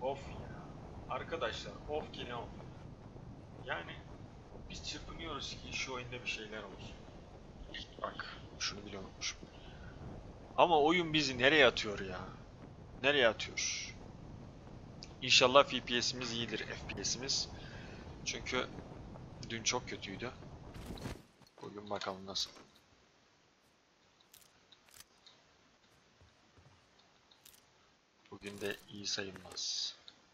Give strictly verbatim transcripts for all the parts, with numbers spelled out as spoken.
Of ya. Arkadaşlar of ki ne of. Yani biz çırpınıyoruz ki şu oyunda bir şeyler olsun. Bak şunu bile unutmuşum. Ama oyun bizi nereye atıyor ya? Nereye atıyor? İnşallah F P S'imiz iyidir, F P S'imiz. Çünkü dün çok kötüydü. Bugün bakalım nasıl. Bugün de iyi sayılmaz.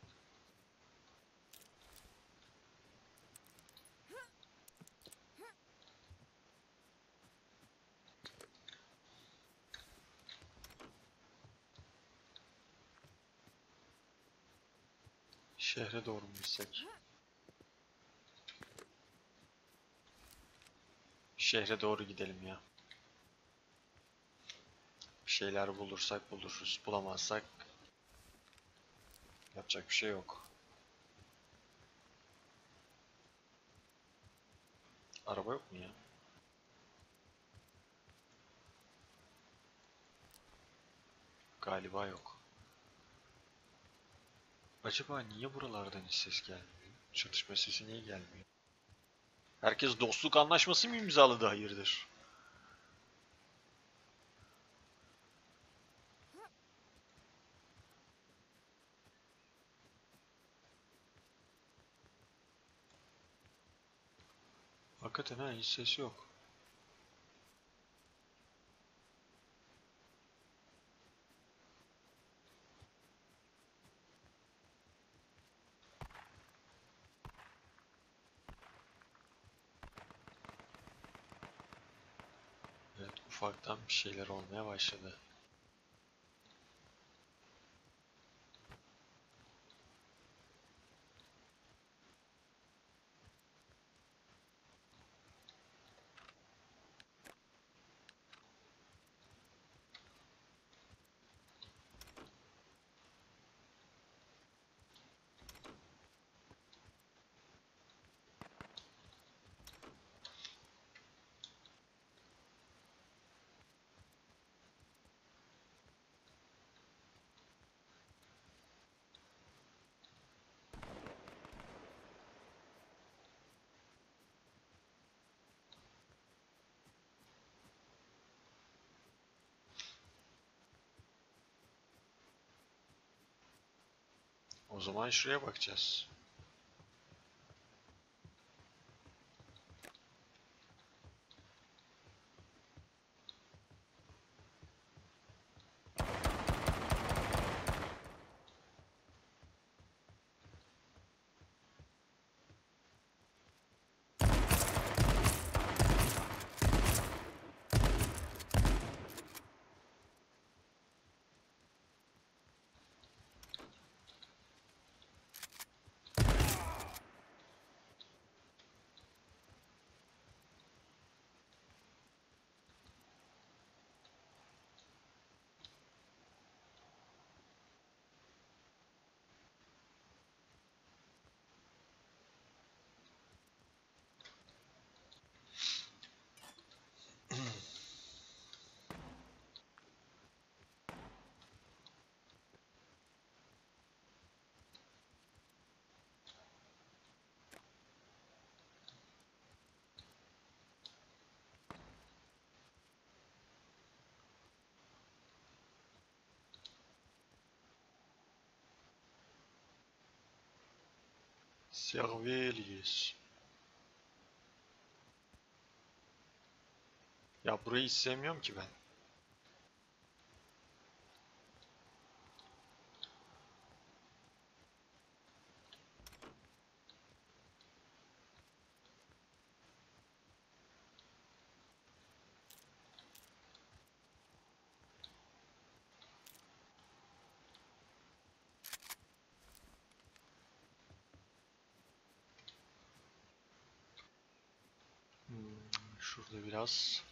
Şehre doğru mu gitsek? Şehre doğru gidelim ya. Bir şeyler bulursak buluruz. Bulamazsak yapacak bir şey yok. Araba yok mu ya? Galiba yok. Acaba niye buralardan hiç ses gelmiyor? Çatışma sesi niye gelmiyor? Herkes dostluk anlaşması mı imzaladı hayırdır? Hakikaten ha hiç ses yok. Evet ufaktan bir şeyler olmaya başladı. O zaman şuraya bakacağız. Servelius. Ya burayı hiç sevmiyorum ki ben. Hmm, şurada biraz.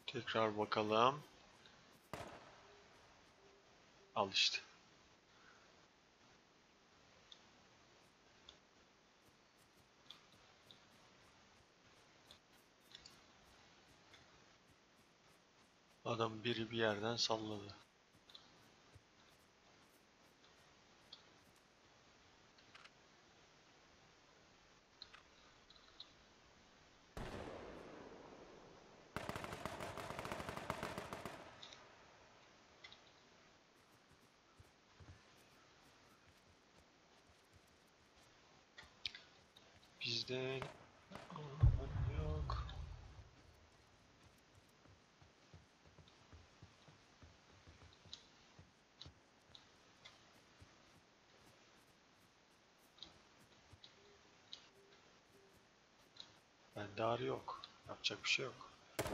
Tekrar bakalım. Al işte. Adam biri bir yerden salladı. Bizde yok. Bende ağrı yok. Yapacak bir şey yok.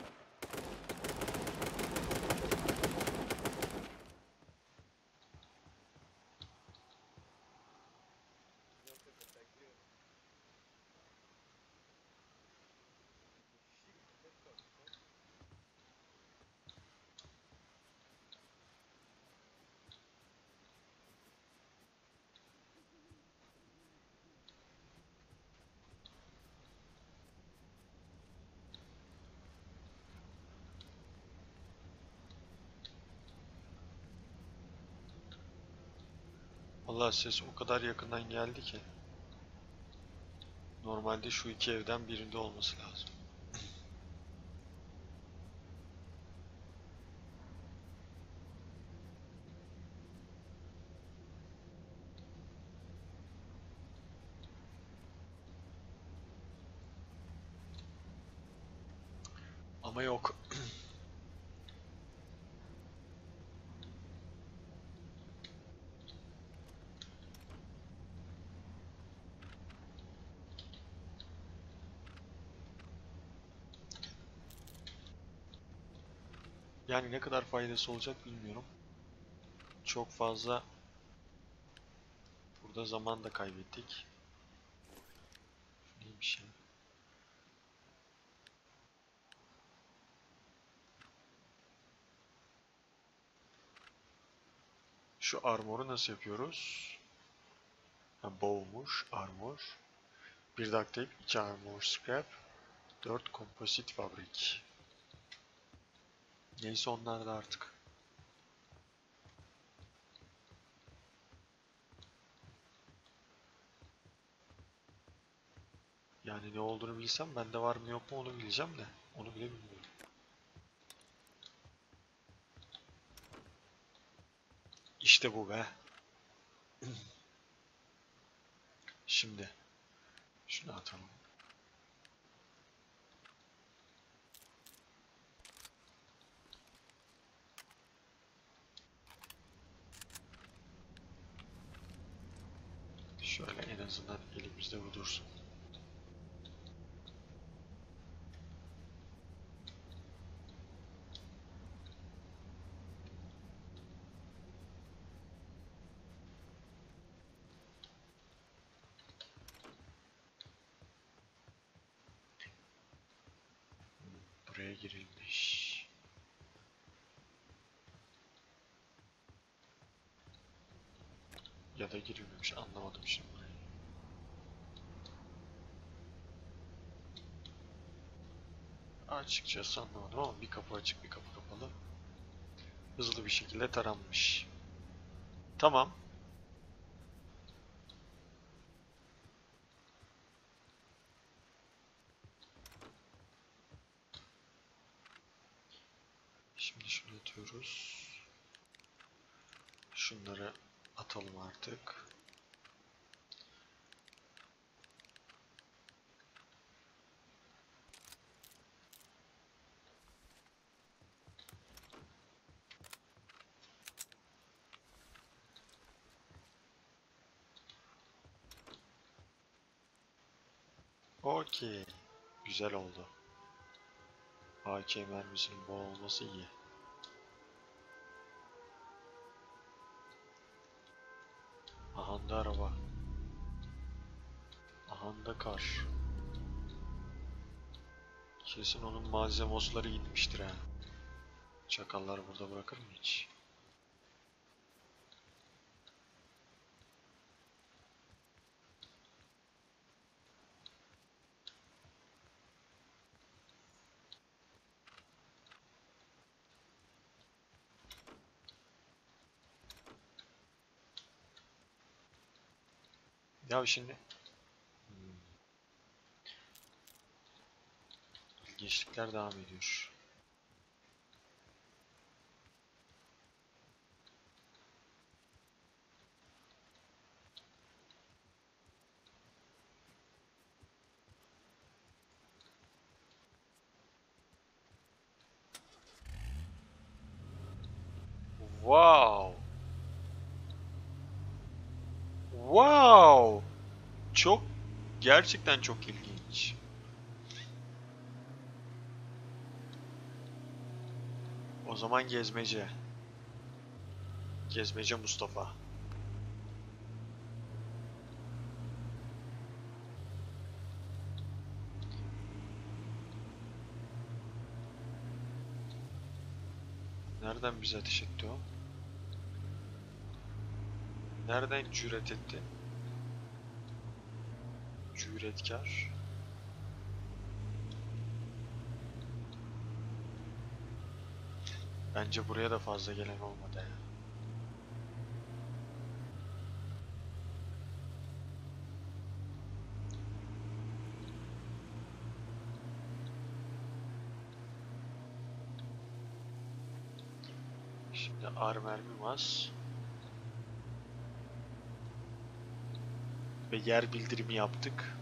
Vallahi ses o kadar yakından geldi ki. Normalde şu iki evden birinde olması lazım. Ama yok. Yani ne kadar faydası olacak bilmiyorum. Çok fazla burada zaman da kaybettik. Neymiş ya? Şu armoru nasıl yapıyoruz? Ha, bow'muş, armor. Bir duct tape, iki armor scrap, dört komposit fabrik. Neyse onlar da artık. Yani ne olduğunu bilsem bende var mı yok mu onu bileceğim de. Onu bile bilmiyorum. İşte bu be. Şimdi şunu atalım. Şöyle en azından elimizde bu dursun. Buraya girilmiş. Ya da girilmemiş, anlamadım şimdi. Açıkçası anlamadım ama bir kapı açık bir kapı kapalı. Hızlı bir şekilde taranmış. Tamam. Şimdi şunu atıyoruz. Şunları atalım artık. Okey. Güzel oldu. A K mermisinin bol olması iyi. Ahanda araba. Ahanda kar. Kesin onun malzemosları gitmiştir ha. Çakallar burada bırakır mı hiç? Ya şimdi hmm, ilginçlikler devam ediyor. Wow! Wow! Çok gerçekten çok ilginç. O zaman gezmece. Gezmece Mustafa. Nereden bize ateş etti o? Nereden cüret etti? Cüretkar. Bence buraya da fazla gelen olmadı ya. Şimdi ar mermi var. Ve yer bildirimi yaptık.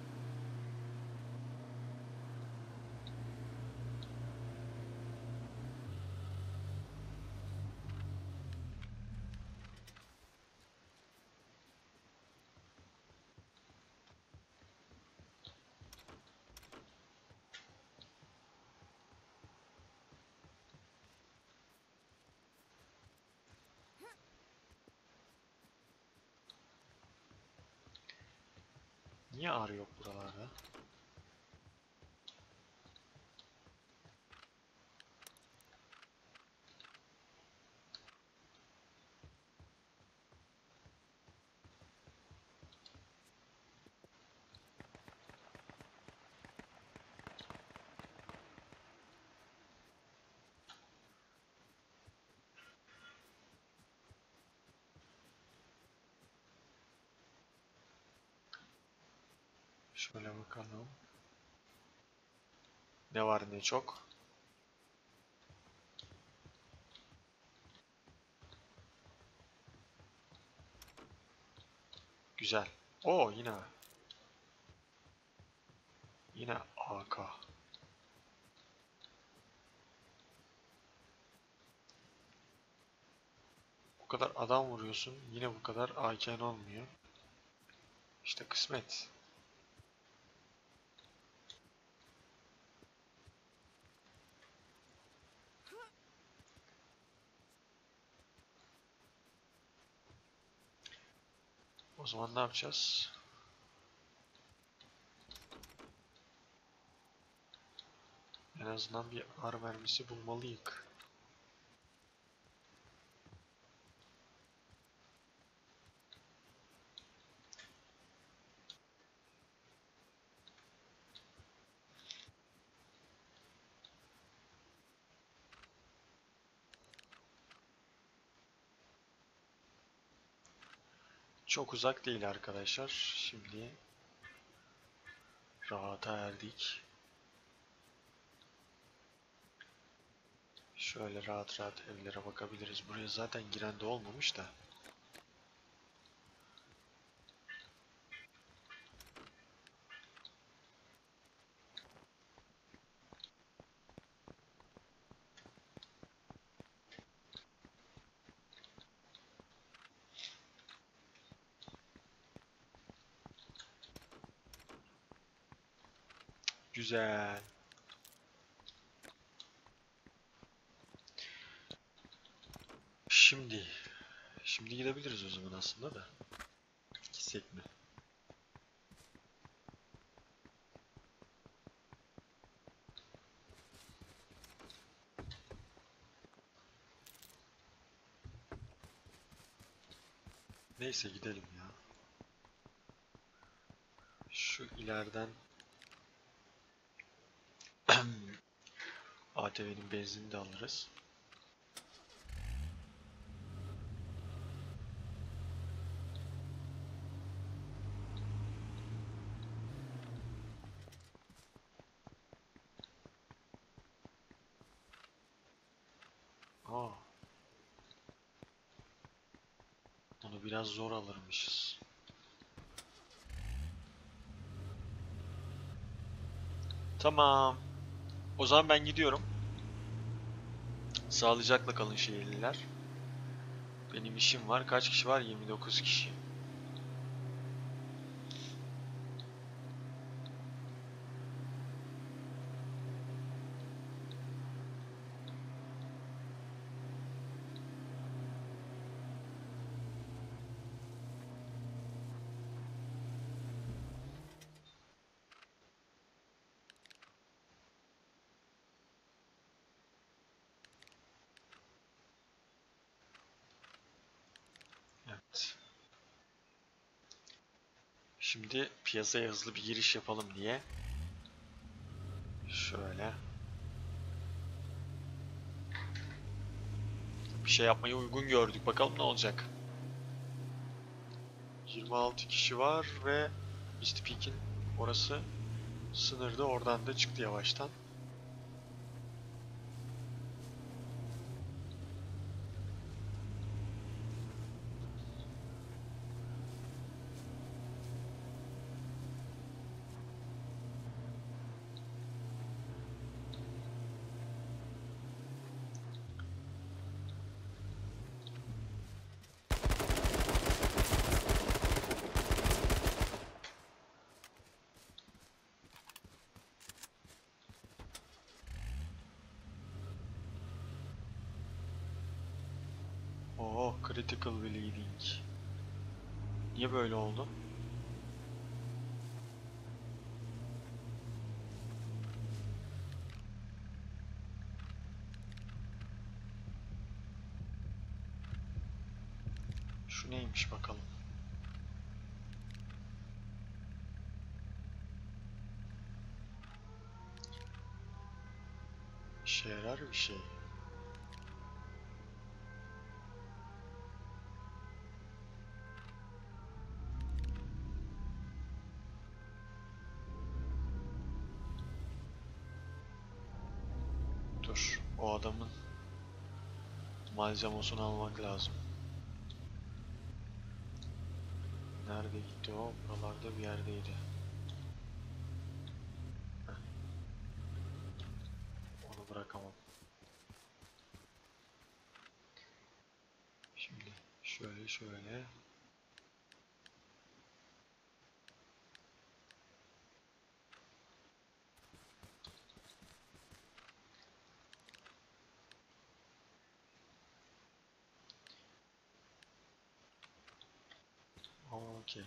Niye ar yok buralarda? Şöyle bakalım. Ne var ne çok. Güzel. Oo yine. Yine A K. Bu kadar adam vuruyorsun. Yine bu kadar A K'n olmuyor. İşte kısmet. O zaman ne yapacağız? En azından bir ar mermisi bulmalıyız. Çok uzak değil arkadaşlar. Şimdi rahata erdik. Şöyle rahat rahat evlere bakabiliriz. Buraya zaten giren de olmamış da. Güzel. Şimdi. Şimdi gidebiliriz o zaman aslında da. Gitsek mi? Neyse gidelim ya. Şu ileriden A T V'nin benzinini de alırız. Aa. Onu biraz zor alırmışız. Tamam. O zaman ben gidiyorum. Sağlıcakla kalın şehirliler. Benim işim var. Kaç kişi var? yirmi dokuz kişi. Evet. Şimdi piyasaya hızlı bir giriş yapalım diye. Şöyle. Bir şey yapmayı uygun gördük. Bakalım ne olacak. yirmi altı kişi var ve mister Peak'in orası sınırda. Oradan da çıktı yavaştan. Oo, critical bleeding. Niye böyle oldu? Şu neymiş bakalım. İşe yarar bir şey. Dur, o adamın malzemesini almak lazım. Nerede gitti o? Buralarda bir yerdeydi. Heh. Onu bırakamam. Şimdi şöyle şöyle. Okey.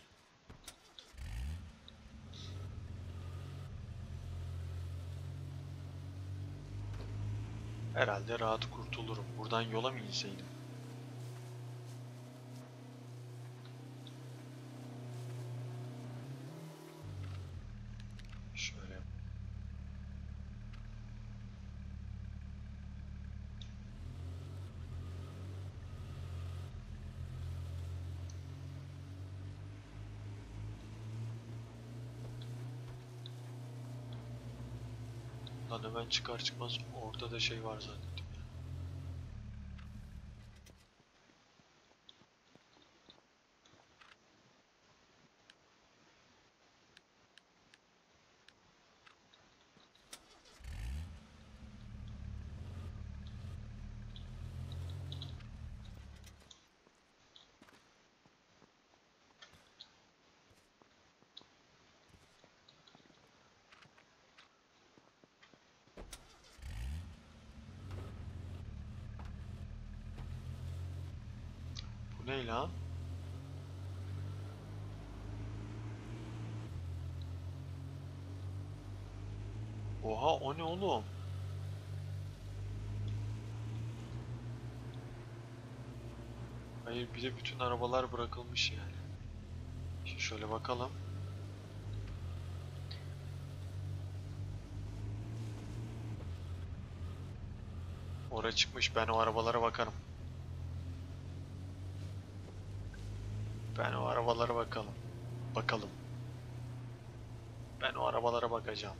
Herhalde rahat kurtulurum. Buradan yola mı inseydim? Şöyle. Lan hemen çıkar çıkmaz orada da şey var zannettim. Bu ne lan? Oha, o ne oğlum? Hayır, bir de bütün arabalar bırakılmış yani. Şimdi şöyle bakalım. Oraya çıkmış, ben o arabalara bakarım. Ben o arabalara bakalım. Bakalım. Ben o arabalara bakacağım.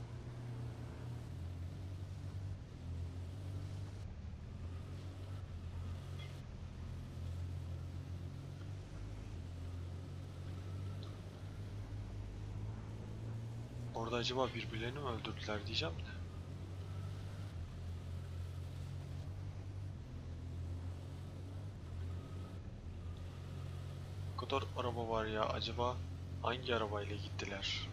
Orada acaba birbirlerini mi öldürdüler diyeceğim de. O kadar araba var ya, acaba hangi arabayla gittiler?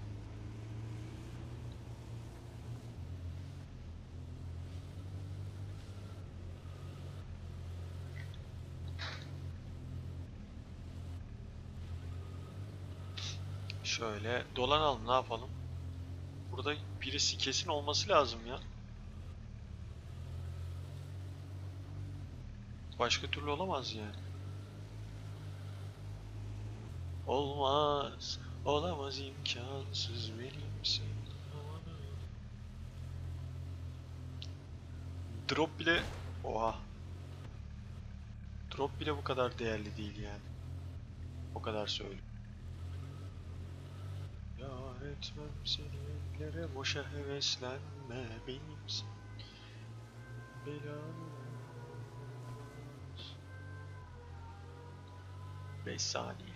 Şöyle dolanalım, ne yapalım? Burada birisi kesin olması lazım ya. Başka türlü olamaz yani. Olmaz, olamaz, imkansız benimsin. Drop bile, oha. Drop bile bu kadar değerli değil yani. O kadar söyleyeyim. Yar etmem seni ellere, boşa heveslenme, benimsin. Belanı. beş saniye.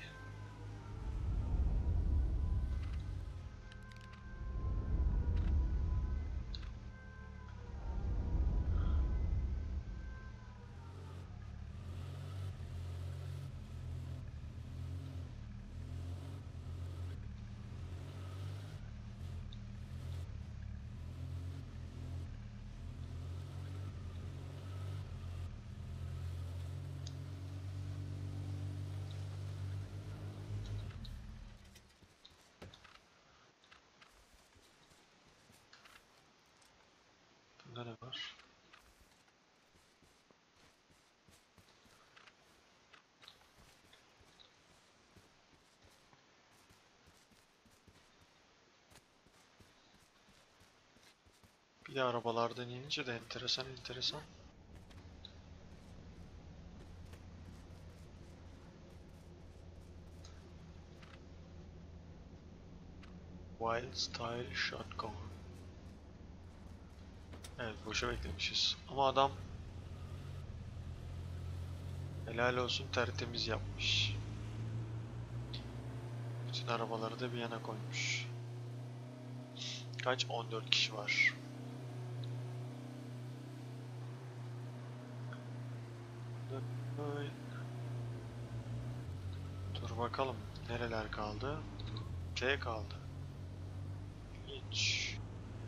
Bunda ne var? Bir de arabalardan inince de enteresan enteresan. Wild Style Shotgun. Evet, boşa beklemişiz. Ama adam helal olsun, tertemiz yapmış. Bütün arabaları da bir yana koymuş. Kaç? on dört kişi var. Dur bakalım nereler kaldı? T kaldı. Hiç.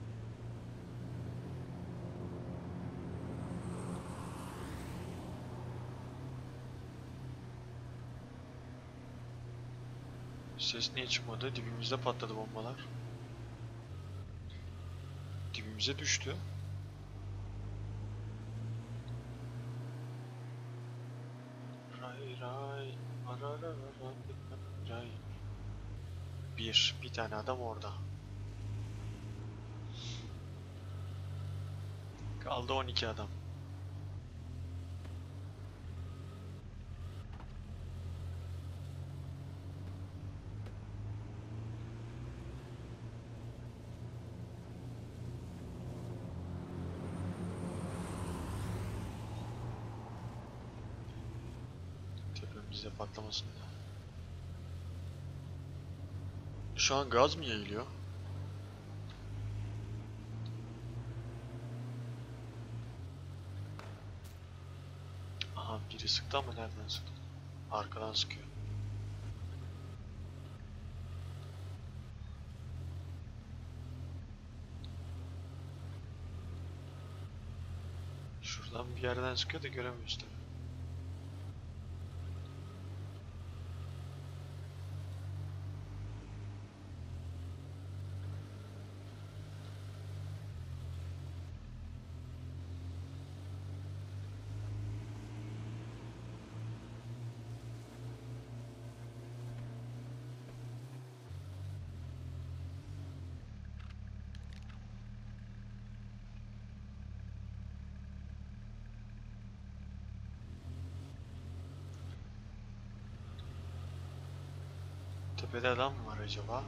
Ses niye çıkmadı? Dibimizde patladı bombalar. Dibimize düştü. Ray ray. Ray. Bir. Bir tane adam orada. Kaldı on iki adam. Tepemizde patlamasın da. Şu an gaz mı yayılıyor? Aha, biri sıktı ama nereden sıktı? Arkadan sıkıyor. Şuradan bir yerden sıkıyor da göremiyoruz tabii. Tepede adam mı var acaba?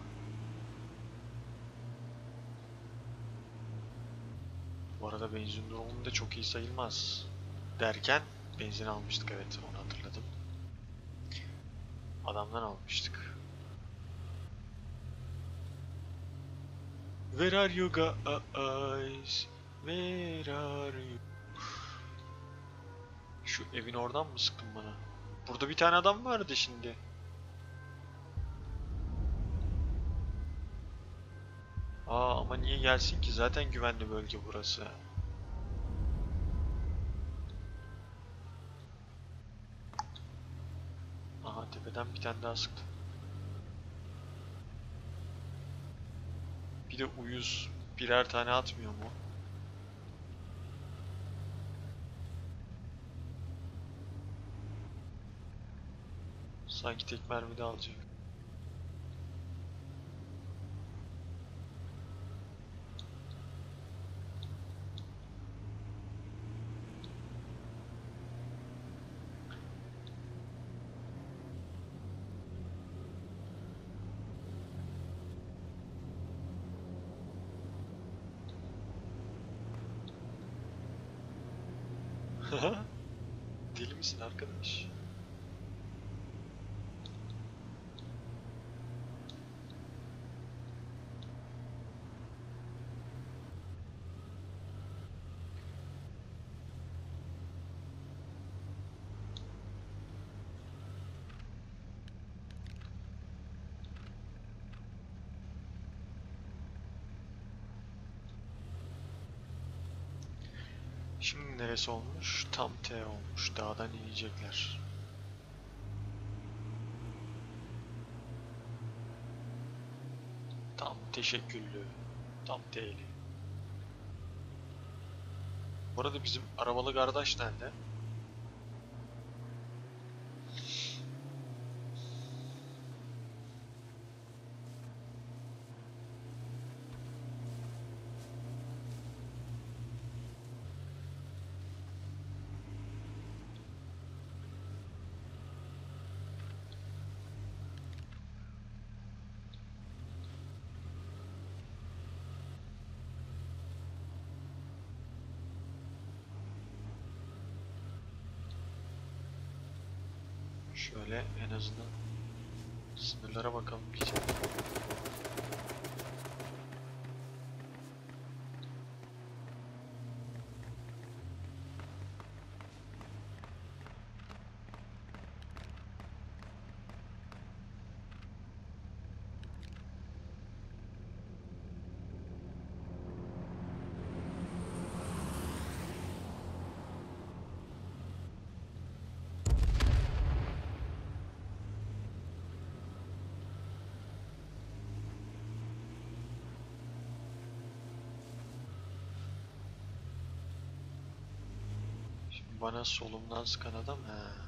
Bu arada benzin durumu da çok iyi sayılmaz. Derken benzin almıştık, evet, onu hatırladım. Adamdan almıştık. Where are you guys? Where are you? Şu evin oradan mı sıktın bana? Burada bir tane adam vardı şimdi. Aa, ama niye gelsin ki? Zaten güvenli bölge burası. Aha, tepeden bir tane daha sıktı. Bir de uyuz birer tane atmıyor mu? Sanki tek mermi de alacak. Deli misin arkadaş? Şimdi neresi olmuş? Tam T olmuş. Dağdan inecekler. Tam teşekküllü. Tam T'li. Bu arada bizim arabalı kardeş nerede? Şöyle en azından sınırlara bakalım diyeceğim. Şimdi bana solumdan sıkan adam, he.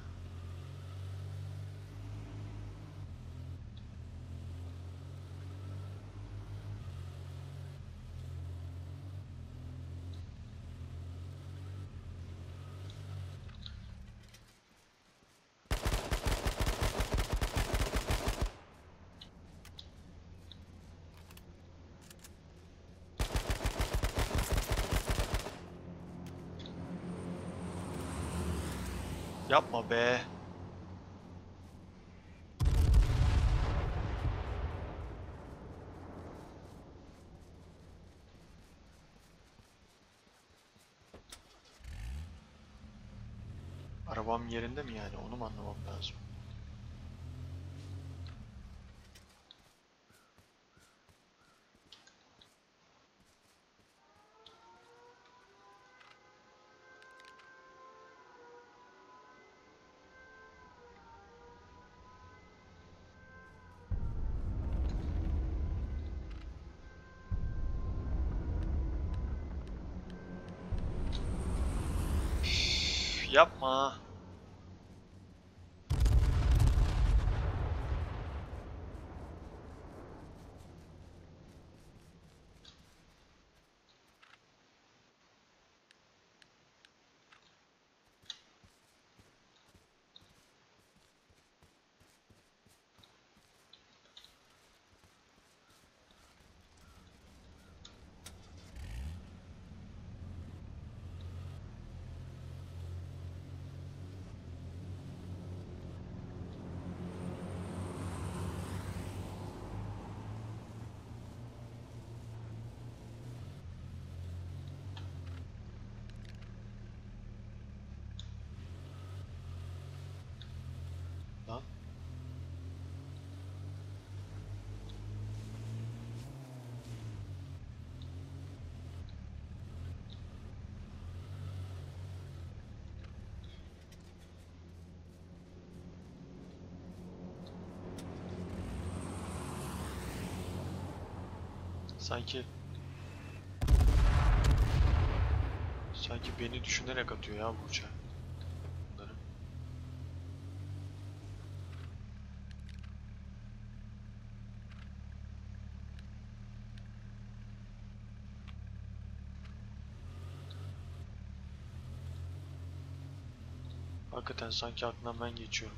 Yapma be. Arabam yerinde mi yani? Onu mu anlamam lazım? Üf, yapma. Sanki sanki beni düşünerek atıyor ya bu uçağı. Bunları. Hakikaten sanki aklımdan ben geçiyorum.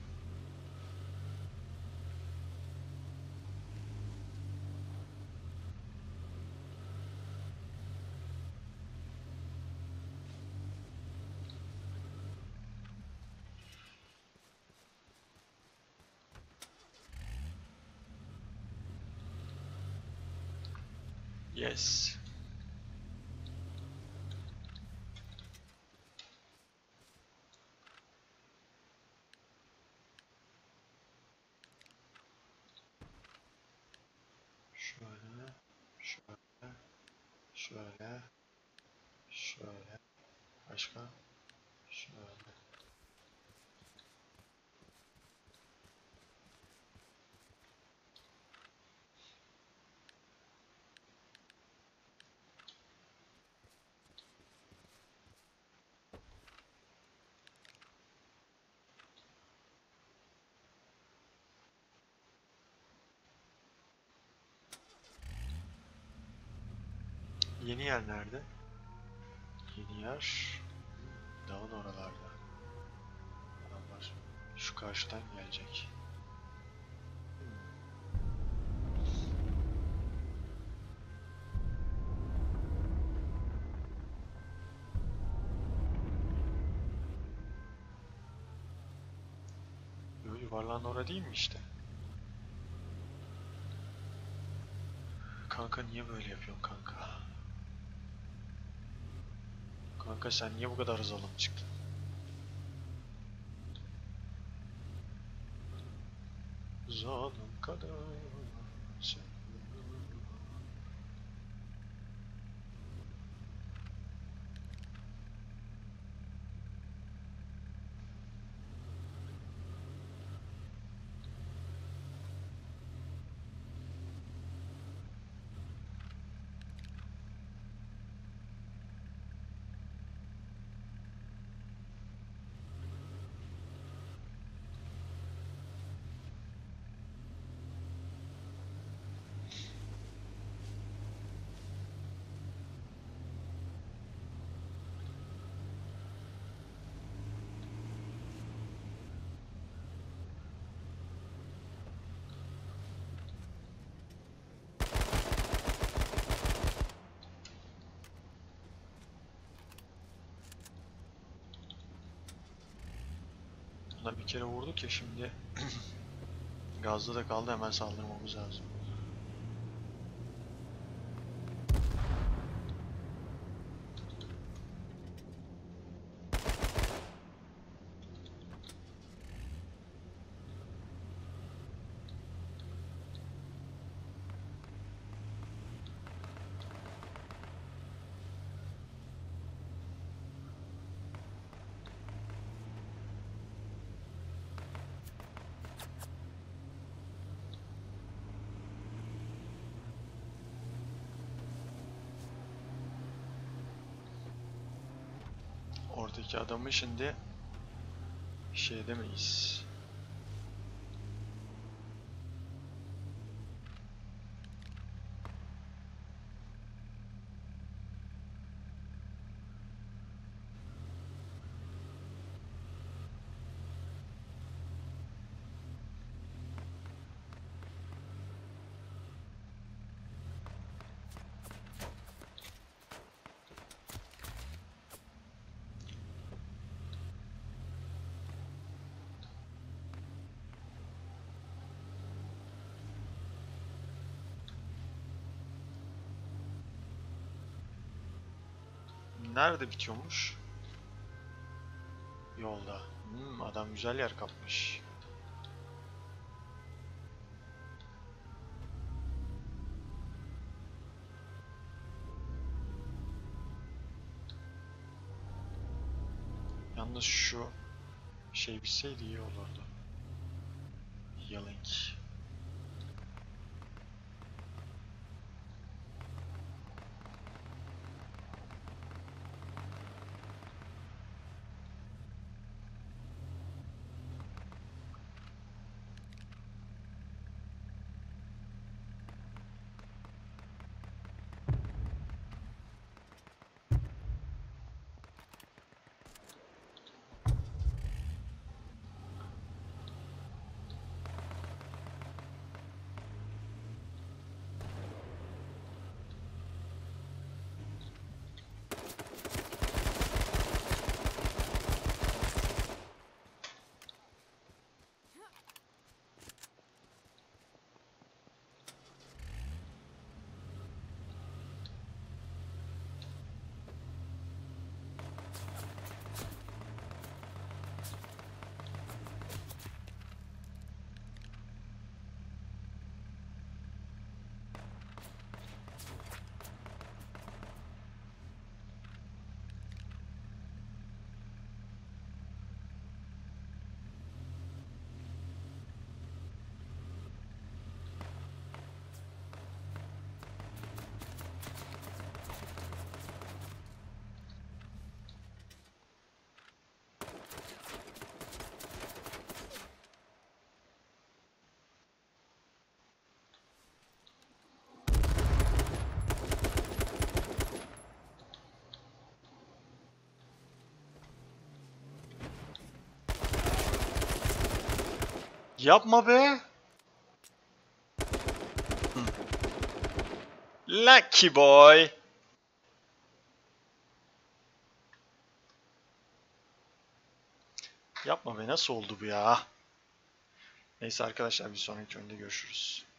Yes. Şöyle, şöyle, şöyle, şöyle, başka, şöyle. Yeni yer nerede? Yeni yer dağın oralarda. Adamlar şu karşıdan gelecek. Yo, yuvarlağın orada değil mi işte? Kanka niye böyle yapıyorsun kanka? Kanka sen niye bu kadar zalim çıktın? Zalim kadar sen. Buna bir kere vurduk ya şimdi gazda da kaldı, hemen saldırmamız lazım. Oradaki adamı şimdi şey edemeyiz. Nerede bitiyormuş? Yolda. Hmm, adam güzel yer kapmış. Yalnız şu şey bitseydi iyi olurdu. Yalink. Yapma be. Lucky boy. Yapma be, nasıl oldu bu ya? Neyse arkadaşlar, bir sonraki oyunda görüşürüz.